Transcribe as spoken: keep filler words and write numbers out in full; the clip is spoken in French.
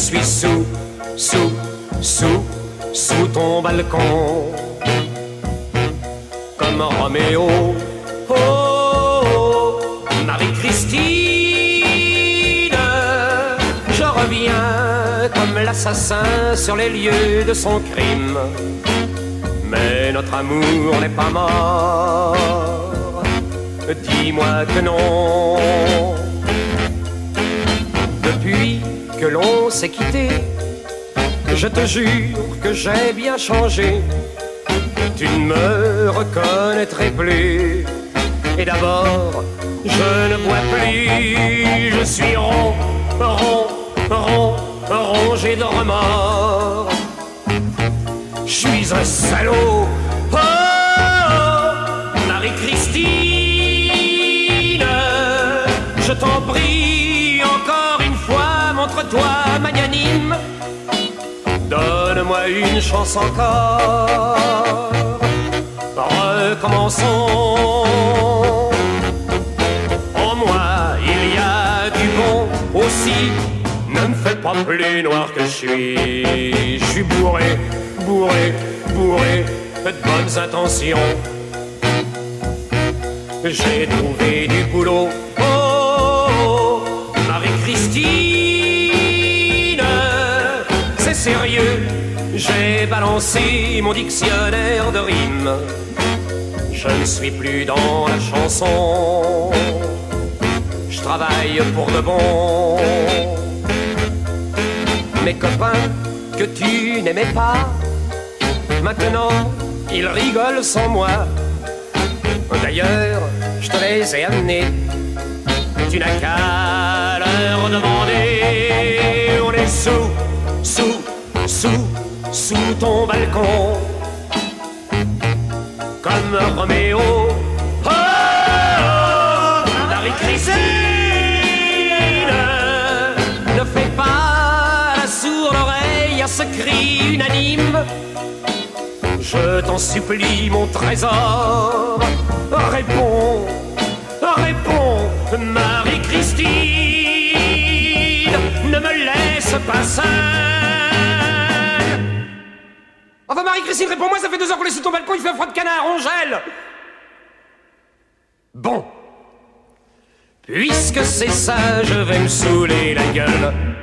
suis sous, sous, sous, sous ton balcon. Comme Roméo, oh, oh, Marie-Christine, je reviens comme l'assassin sur les lieux de son crime. Mais notre amour n'est pas mort, dis-moi que non. Depuis que l'on s'est quitté, je te jure que j'ai bien changé. Tu ne me reconnaîtrais plus. Et d'abord, je ne bois plus. Je suis rond, rond, rond, rongé de remords. Je suis un salaud. Oh, Marie-Christine, je t'en prie encore une fois, montre-toi magnanime. Donne-moi une chance encore. Recommençons. En moi, il y a du bon aussi. Ne me fais pas plus noir que je suis. Je suis bourré, bourré, bourré de bonnes intentions. J'ai trouvé du boulot. Oh, Marie-Christine, c'est sérieux. J'ai balancé mon dictionnaire de rimes. Je ne suis plus dans la chanson. Je travaille pour de bon. Mes copains que tu n'aimais pas, maintenant ils rigolent sans moi. D'ailleurs, je te les ai amenés. Tu n'as qu'à leur demander. On est sous, sous, sous, sous ton balcon. Comme Roméo. Oh, Marie-Christine, ne fais pas la sourde oreille à ce cri unanime. Je t'en supplie, mon trésor. Réponds, réponds, Marie-Christine, ne me laisse pas seule. Enfin, Marie-Christine, réponds-moi, ça fait deux heures qu'on est sous ton balcon, il fait un froid de canard, on gèle. Bon, puisque c'est ça, je vais me saouler la gueule.